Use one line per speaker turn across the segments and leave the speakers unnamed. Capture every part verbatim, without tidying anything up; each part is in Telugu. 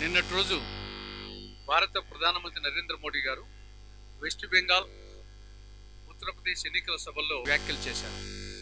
నిన్నటి రోజు భారత ప్రధానమంత్రి నరేంద్ర మోడీ గారు వెస్ట్ బెంగాల్ ఉత్తరప్రదేశ్ ఎన్నికల సభల్లో వ్యాఖ్యలు చేశారు.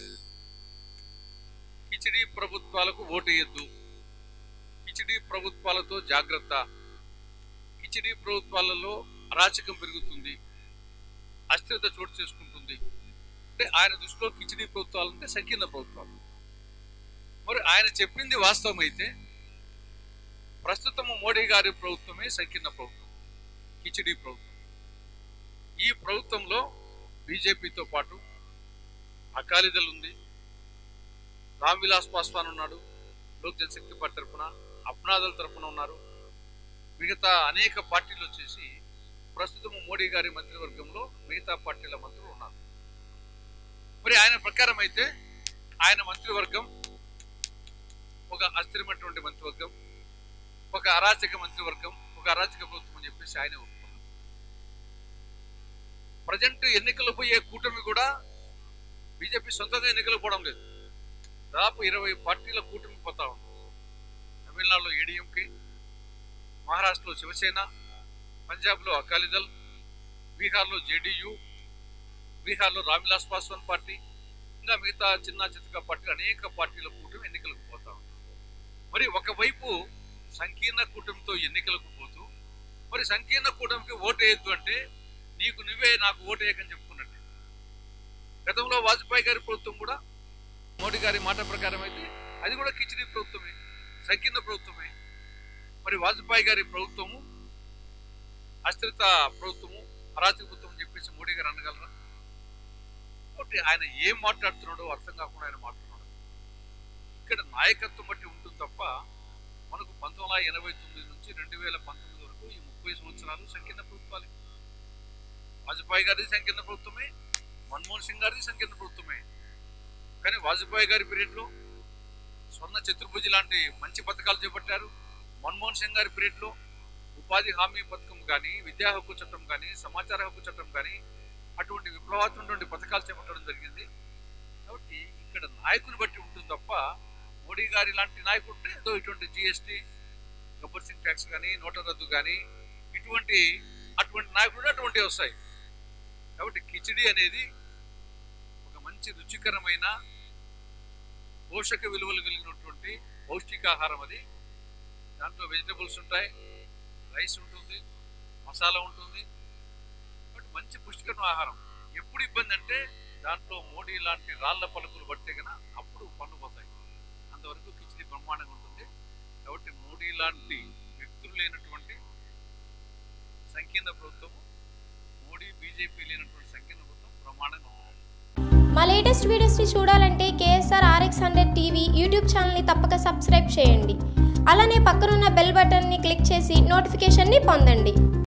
కిచిడి ప్రభుత్వాలకు ఓటేయొద్దు, కిచిడి ప్రభుత్వాలతో జాగ్రత్త, కిచిడి ప్రభుత్వాలలో అరాచకం పెరుగుతుంది, అస్థిరత చోటు చేసుకుంటుంది. అంటే ఆయన దృష్టిలో కిచిడి ప్రభుత్వాలు అంటే సంకీర్ణ ప్రభుత్వాలు. మరి ఆయన చెప్పింది వాస్తవమైతే ప్రస్తుతము మోడీ గారి ప్రభుత్వమే సంకీర్ణ ప్రభుత్వం, కిచిడి ప్రభుత్వం. ఈ ప్రభుత్వంలో బీజేపీతో పాటు అకాలీదళ్ ఉంది, రామ్ విలాస్ పాస్వాన్ ఉన్నాడు, లోక్ జనశక్తి పార్టీ తరఫున, అప్నాదళ్ తరఫున ఉన్నారు. మిగతా అనేక పార్టీలు వచ్చేసి ప్రస్తుతం మోడీ గారి మంత్రివర్గంలో మిగతా పార్టీల మంత్రులు ఉన్నారు. మరి ఆయన ప్రకారం అయితే ఆయన మంత్రివర్గం ఒక అస్థిరమైనటువంటి మంత్రివర్గం, ఒక అరాచక మంత్రివర్గం, ఒక అరాచక ప్రభుత్వం అని చెప్పేసి ఆయన ఒప్పుకున్నారు. ప్రజెంట్ ఎన్నికలు పోయే కూటమి కూడా బీజేపీ సొంతంగా ఎన్నికలు పోవడం లేదు. దాదాపు ఇరవై పార్టీల కూటమి పోతా ఉంది. తమిళనాడులో ఏడీఎంకే, మహారాష్ట్రలో శివసేన, పంజాబ్లో అకాలీదళ్, బీహార్లో జేడీయూ, బీహార్లో రామ్ విలాస్ పాస్వాన్ పార్టీ, ఇంకా మిగతా చిన్న చితక పార్టీలు అనేక పార్టీల కూటమి ఎన్నికలకు పోతా ఉంది. మరి ఒకవైపు సంకీర్ణ కూటమితో ఎన్నికలకు పోతూ మరి సంకీర్ణ కూటమికి ఓటు వేయద్దు అంటే నీకు నువ్వే నాకు ఓటు వేయకని చెప్పుకున్నట్టే. గతంలో వాజ్పేయి గారి ప్రభుత్వం కూడా మోడీ గారి మాట ప్రకారం అయితే అది కూడా కిచిడి ప్రభుత్వమే, సంకీర్ణ ప్రభుత్వమే. మరి వాజ్పేయి గారి ప్రభుత్వము అస్థిరత ప్రభుత్వము, అరాచక ప్రభుత్వం అని చెప్పేసి మోడీ గారు అనగలరా? కాబట్టి ఆయన ఏం మాట్లాడుతున్నాడో అర్థం కాకుండా ఆయన మాట్లాడుతున్నాడు. ఇక్కడ నాయకత్వం బట్టి ఉంటుంది తప్ప మనకు పంతొమ్మిది వందల ఎనభై తొమ్మిది నుంచి రెండు వేల పంతొమ్మిది వరకు ఈ ముప్పై సంవత్సరాలు సంకీర్ణ ప్రభుత్వాలే. వాజ్పేయి గారిది సంకీర్ణ ప్రభుత్వమే, మన్మోహన్ సింగ్ గారిది సంకీర్ణ ప్రభుత్వమే. కానీ వాజ్పేయి గారి పీరియడ్లో స్వర్ణ చతుర్భుజి లాంటి మంచి పథకాలు చేపట్టారు. మన్మోహన్ సింగ్ గారి పీరియడ్లో ఉపాధి హామీ పథకం కానీ, విద్యా హక్కు చట్టం కానీ, సమాచార హక్కు చట్టం కానీ అటువంటి విప్లవాత్మకటువంటి పథకాలు చేపట్టడం జరిగింది. కాబట్టి ఇక్కడ నాయకుని బట్టి ఉంటుంది తప్ప మోడీ గారి లాంటి నాయకుడు ఉంటే ఏదో ఇటువంటి జిఎస్టీ, గబ్బర్ సింగ్ ట్యాక్స్ కానీ, నోట్ల రద్దు కానీ ఇటువంటి అటువంటి నాయకుడు అటువంటివి వస్తాయి. కాబట్టి కిచిడి అనేది ఒక మంచి రుచికరమైన పోషక విలువలు కలిగినటువంటి పౌష్టికాహారం. అది దాంట్లో వెజిటబుల్స్ ఉంటాయి, రైస్ ఉంటుంది, మసాలా ఉంటుంది. కాబట్టి మంచి పుష్టికరమైన ఆహారం. ఎప్పుడు ఇబ్బంది అంటే దాంట్లో మోడీ లాంటి రాళ్ల పలుకులు పడితే కన్నా అప్పుడు పన్ను పోతాయి. అంతవరకు కిచిడి బ్రహ్మాండంగా ఉంటుంది. కాబట్టి మోడీ లాంటి వ్యక్తులు లేనటువంటి సంకీర్ణ ప్రభుత్వము, మోడీ బీజేపీ లేనటువంటి సంకీర్ణ ప్రభుత్వం బ్రహ్మాండంగా ఉంటుంది.
మా లేటెస్ట్ వీడియోస్ని చూడాలంటే KSR RX hundred TV YouTube ఛానల్ని తప్పక సబ్స్క్రైబ్ చేయండి. అలానే పక్కనున్న బెల్ బటన్ని క్లిక్ చేసి నోటిఫికేషన్ని పొందండి.